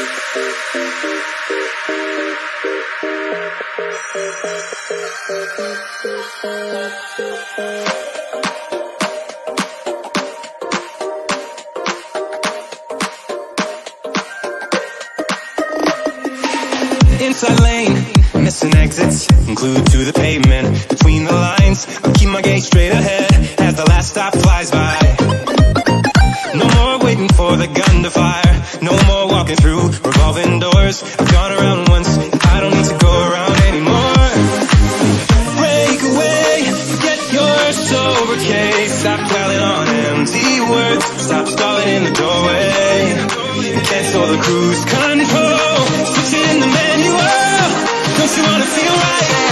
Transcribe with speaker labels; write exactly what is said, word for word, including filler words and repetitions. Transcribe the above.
Speaker 1: Inside lane, missing exits, glued to the pavement. Between the lines, I'll keep my gaze straight ahead as the last stop flies by. No more waiting for the gun to fire, no more walking through revolving doors. I've gone around once, I don't need to go around anymore. Break away, forget your sober case. Stop dwelling on empty words, stop stalling in the doorway, and cancel the cruise control. Switch in the manual, don't you wanna feel right?